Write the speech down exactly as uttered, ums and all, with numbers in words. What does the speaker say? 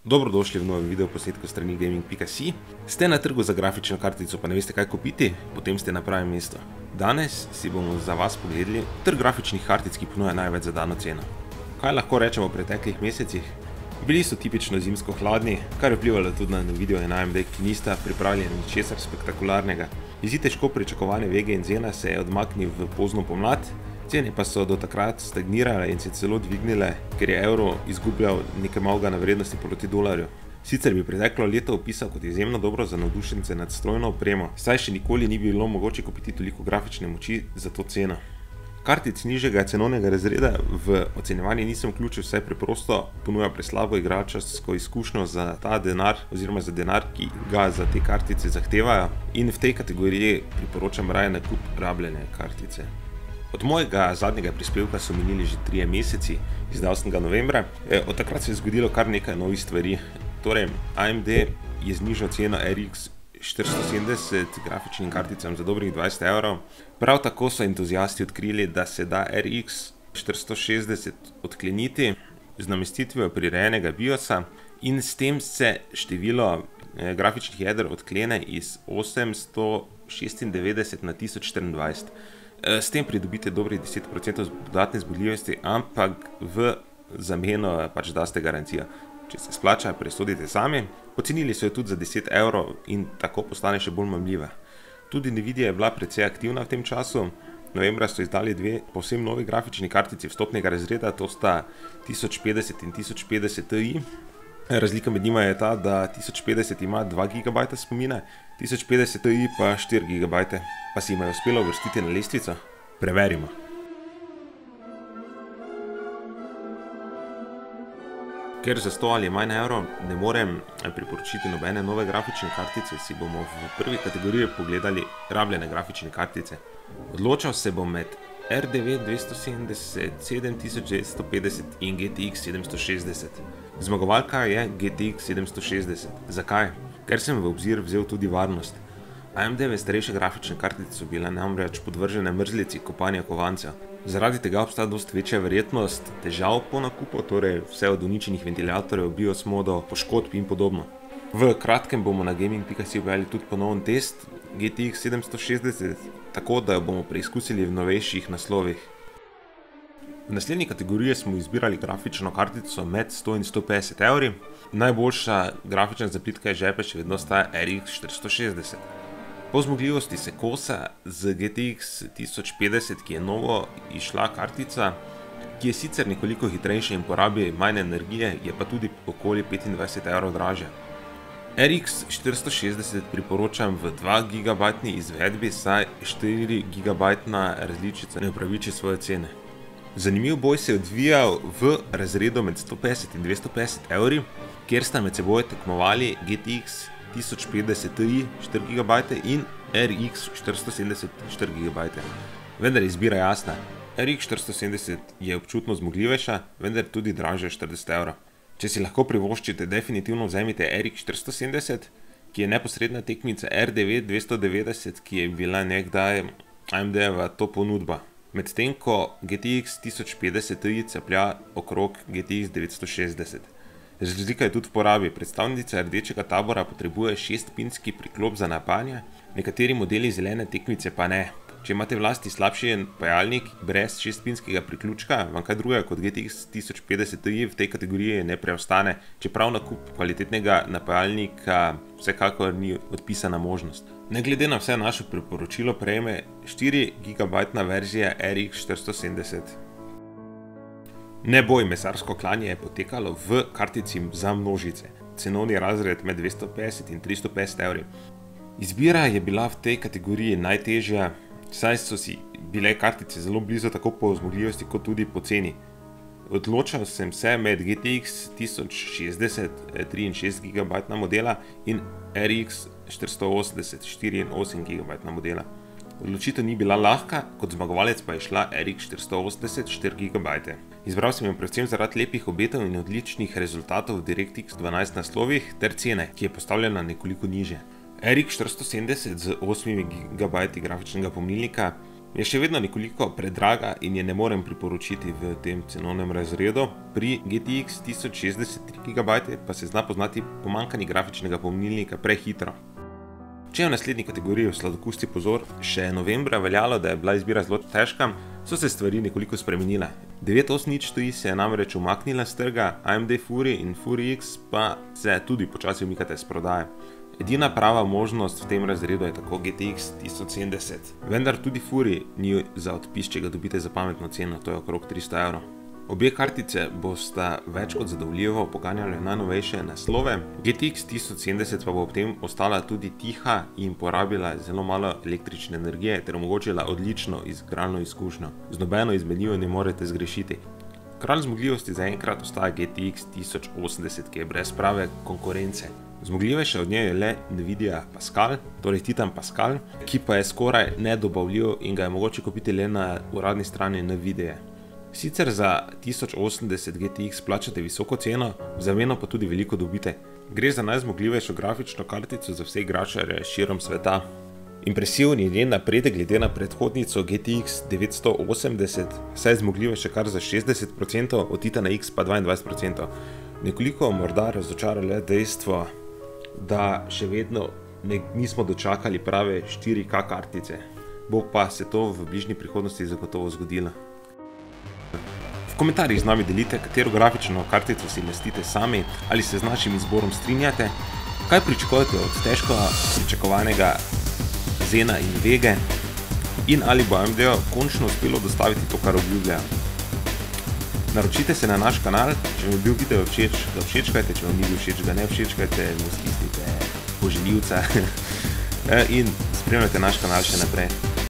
Dobrodošli v novem video posnetku strani gaming pika si. Ste na trgu za grafično kartico, pa ne veste kaj kupiti? Potem ste na pravem mestu. Danes si bomo za vas pogledali trg grafičnih kartic, ki ponuja največ za dano ceno. Kaj lahko rečemo v preteklih mesecih? Bili so tipično zimsko hladni, kar je vplivalo tudi na Nvidio in A M D, ki nista pripravljeni ničesar spektakularnega. Izid težko pričakovane Vege in Zena se je odmaknil v pozno pomlad, cene pa so do takrat stagnirale in se celo dvignile, ker je evro izgubljal nekaj malega na vrednosti proti dolarju. Sicer bi preteklo leto opisal kot izjemno dobro za navdušence nad strojno opremo, saj še nikoli ni bilo mogoče kupiti toliko grafične moči za to ceno. Kartic nižjega cenovnega razreda v ocenjevanje nisem vključil, saj preprosto ponuja preslabo igračarsko izkušnjo za ta denar oziroma za denar, ki ga za te kartice zahtevajo, in v tej kategoriji priporočam raje nakup rabljene kartice. Od mojega zadnjega prispevka so minili že trije meseci, iz osmega novembra, od takrat se je zgodilo kar nekaj novih stvari. Torej, A M D je znižal ceno R X štiristo sedemdeset grafičnim karticam za dobrih dvajset evrov. Prav tako so entuziasti odkrili, da se da R X štiristo šestdeset odkleniti z namestitvijo prirejenega BIOSa in s tem se število grafičnih jeder odklene iz osemsto šestindevetdeset na tisoč štiriindvajset. S tem pridobite dobrih deset procentov dodatne zmogljivosti, ampak v zameno pač daste garancijo. Če se splača, presodite sami. Pocenili so jo tudi za deset evrov in tako postane še bolj mamljiva. Tudi Nvidia je bila precej aktivna v tem času. Novembra so izdali dve povsem novi grafični kartici vstopnega razreda, to sta tisoč petdeset in tisoč petdeset Ti. Razlika med njima je ta, da tisoč petdeset ima dva gigabajta spomina, tisoč petdeset Ti pa štiri gigabajte. Pa si jim je uspelo uvrstiti na lestvico? Preverimo. Ker za sto ali manj evrov ne morem priporočiti nobene nove grafične kartice, si bomo v prvi kategoriji pogledali rabljene grafične kartice. Odločal se bom med R devet dvesto sedemdeset, sedem tisoč devetsto petdeset in G T X sedemsto šestdeset. Zmagovalka je G T X sedemsto šestdeset. Zakaj? Ker sem v obzir vzel tudi varnost. A M D-ve starejše grafične kartice so bile namreč podvržene mrzlici kopanja kovancev. Zaradi tega obstaja dosti večja verjetnost težav po nakupu, torej vse od uničenih ventilatorjev, BIOS modov, poškodb in podobno. V kratkem bomo na gaming pika si objavili tudi ponoven test G T X sedemsto šestdeset, tako da jo bomo preizkusili v novejših naslovih. V naslednji kategoriji smo izbirali grafično kartico med sto in sto petdeset evri. Najboljša grafična zaplitka je žepe še vedno sta R X štiristo šestdeset. Po zmogljivosti se kosa z G T X tisoč petdeset, ki je novo izšla kartica, ki je sicer nekoliko hitrejša in porabi manj energije, je pa tudi okoli petindvajset evrov dražja. R X štiristo šestdeset priporočam v dva gigabajtni izvedbi, saj štiri gigabajtna različica ne upraviči svoje cene. Zanimiv boj se je odvijal v razredu med sto petdeset in dvesto petdeset evri, kjer sta med seboj tekmovali G T X tisoč petdeset Ti štiri gigabajte in R X štiristo sedemdeset štiri gigabajte. Vendar je izbira jasna. R X štiristo sedemdeset je občutno zmogljivejša, vendar tudi dražja štirideset evrov. Če si lahko privoščite, definitivno vzemite R X štiristo sedemdeset, ki je neposredna tekmica R devet dvesto devetdeset, ki je bila nekdaj A M D-jeva top ponudba. Medtem ko G T X tisoč petdeset Ti caplja okrog G T X devetsto šestdeset. Razlika je tudi v porabi. Predstavnica rdečega tabora potrebuje šestpinski priklop za napajanje, nekateri modeli zelene tekmice pa ne. Če imate v lasti slabši napajalnik brez šestpinskega priključka, vam kaj drugega kot G T X tisoč petdeset Ti v tej kategoriji ne preostane, čeprav nakup kvalitetnega napajalnika vsekakor ni odpisana možnost. Ne glede na vse, naše priporočilo prejme štiri gigabajtna verzija R X štiristo sedemdeset. Neboj mesarsko klanje je potekalo v kartici za množice. Cenovni razred med dvesto petdeset in tristo petdeset evri. Izbira je bila v tej kategoriji najtežja, saj so si bile kartice zelo blizu tako po zmogljivosti kot tudi po ceni. Odločal sem se med G T X tisoč šestdeset tri in šest gigabajtna modela in R X štiristo osemdeset štiri in osem gigabajtna modela. Odločitev ni bila lahka, kot zmagovalec pa je šla R X štiristo osemdeset štiri gigabajte. Izbral sem jo predvsem zaradi lepih obetov in odličnih rezultatov v DirectX dvanajst naslovih ter cene, ki je postavljena nekoliko nižje. R X štiristo sedemdeset z osmimi gigabajti grafičnega pomnilnika Je še vedno nekoliko predraga in je ne morem priporočiti v tem cenovnem razredu. Pri G T X tisoč šestdeset tri gigabajte pa se zna poznati pomanjkanje grafičnega pomnilnika prehitro. Če je v naslednji kategoriji v sladokusti pozor še novembra veljalo, da je bila izbira zelo težka, so se stvari nekoliko spremenile. devet osem nič stoji se je namreč umaknila s trga, A M D Fury in Fury X pa se tudi počasi umikate s prodaje. Edina prava možnost v tem razredu je tako G T X tisoč sedemdeset, vendar tudi Fury ni za odpis, če ga dobite za pametno ceno, to je okrog tristo evrov. Obje kartice bosta več kot zadovoljivo poganjale najnovejše naslove, G T X tisoč sedemdeset pa bo ob tem ostala tudi tiha in porabila zelo malo električne energije ter omogočila odlično igralno izkušnjo. Z nobeno izmed njiju ne morete zgrešiti. Kralj zmogljivosti zaenkrat ostaja G T X tisoč osemdeset, ki je brez prave konkurence. Zmogljivejša od nje je le Nvidia Pascal, torej Titan Pascal, ki pa je skoraj nedobavljiv in ga je mogoče kupiti le na uradni strani Nvidie. Sicer za tisoč osemdeset G T X plačate visoko ceno, v zameno pa tudi veliko dobite. Gre za najzmogljivejšo grafično kartico za vse igračarje širom sveta. Impresiven je njen napredek glede na predhodnico G T X devetsto osemdeset, saj je zmogljivejša kar za šestdeset procentov, od Titana X pa dvaindvajset procentov. Nekoliko morda razočara le dejstvo, da še vedno ne, nismo dočakali prave štiri K kartice. Bo pa se to v bližnji prihodnosti zagotovo zgodilo. V komentarjih z nami delite, katero grafično kartico si lastite sami, ali se z našim izborom strinjate, kaj pričakujete od težko pričakovanega Zena in Vege in ali bo A M D končno uspelo dostaviti to, kar obljubljajo. Naročite se na naš kanal, če vam je bil video všeč, ga všečkajte, če vam ni bil všeč, ga ne všečkajte, mu stisnite poželjivca in spremljajte naš kanal še naprej.